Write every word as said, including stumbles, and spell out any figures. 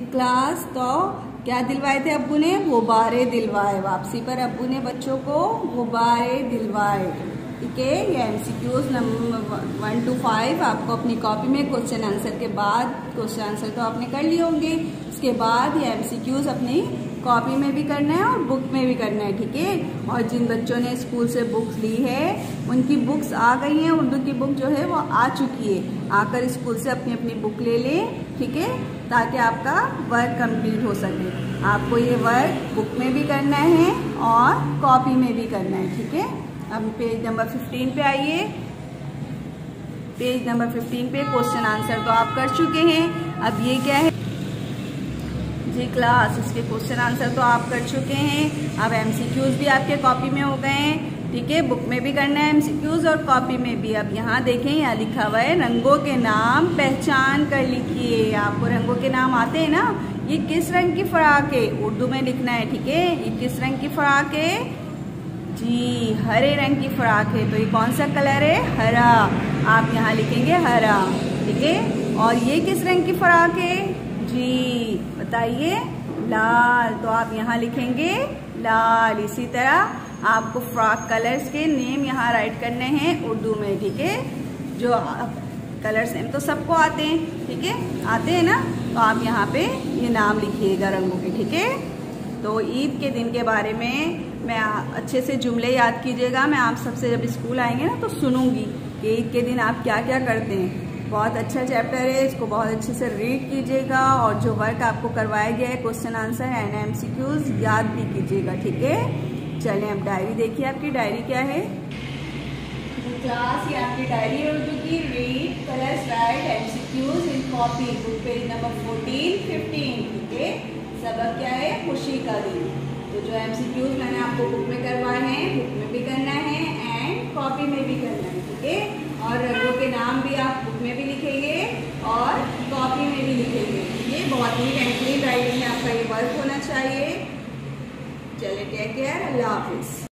Class, तो क्या दिलवाए थे अब्बू ने? गुब्बारे दिलवाए। वापसी पर अब्बू ने बच्चों को गुब्बारे दिलवाए। ठीक है, ये MCQs number one two five आपको अपनी कॉपी में क्वेश्चन आंसर के बाद, क्वेश्चन आंसर तो आपने कर लिए होंगे, उसके बाद ये एमसीक्यूज अपनी कॉपी में भी करना है और बुक में भी करना है। ठीक है, और जिन बच्चों ने स्कूल से बुक्स ली है उनकी बुक्स आ गई हैं, उर्दू की बुक जो है वो आ चुकी है। आकर स्कूल से अपनी अपनी बुक ले लें। ठीक है, ताकि आपका वर्क कंप्लीट हो सके। आपको ये वर्क बुक में भी करना है और कॉपी में भी करना है। ठीक है, अब पेज नंबर फिफ्टीन पे आइए। पेज नंबर फिफ्टीन पे क्वेश्चन आंसर तो आप कर चुके हैं। अब ये क्या है जी क्लास, इसके क्वेश्चन आंसर तो आप कर चुके हैं। अब एमसीक्यूज भी आपके कॉपी में हो गए हैं। ठीक है, बुक में भी करना है एमसीक्यूज और कॉपी में भी। अब यहाँ देखें, यहाँ लिखा हुआ है रंगों के नाम पहचान कर लिखिए। आपको रंगों के नाम आते हैं ना? ये किस रंग की फ्रॉक है? उर्दू में लिखना है। ठीक है, ये किस रंग की फ्रॉक है? जी हरे रंग की फ्रॉक है। तो ये कौन सा कलर है? हरा। आप यहाँ लिखेंगे हरा। ठीक है, और ये किस रंग की फ्रॉक है? जी बताइए, लाल। तो आप यहाँ लिखेंगे लाल। इसी तरह आपको फ्रॉक कलर्स के नेम यहाँ राइट करने हैं उर्दू में। ठीक है, जो कलर्स नेम तो सबको आते हैं। ठीक है, आते हैं ना? तो आप यहाँ पे ये नाम लिखिएगा रंगों के। ठीक है, तो ईद के दिन के बारे में मैं अच्छे से जुमले याद कीजिएगा। मैं आप सबसे जब स्कूल आएंगे ना तो सुनूंगी कि ईद के दिन आप क्या क्या करते हैं। बहुत अच्छा चैप्टर है, इसको बहुत अच्छे से रीड कीजिएगा और जो वर्क आपको करवाया गया है क्वेश्चन आंसर एंड एमसीक्यूज याद भी कीजिएगा। ठीक है, चलें अब डायरी देखिए। आपकी डायरी क्या है क्लास? ये आपकी डायरी है उर्दू की। Read, colours, write, MCQs in copy, book page number fourteen fifteen. ठीक है, सबक क्या है? खुशी का दिन। तो जो एमसीक्यूज मैंने आपको बुक में करवाए हैं, बुक में भी करना है एंड कॉपी में भी करना है। ठीक है, और रंगों के नाम भी आप बुक में भी लिखेंगे और कॉपी में भी लिखेंगे। ये बहुत नीट एंड क्लीन राइटिंग में आपका ये वर्क होना चाहिए। चलिए, टेक केयर, अल्लाह हाफिज।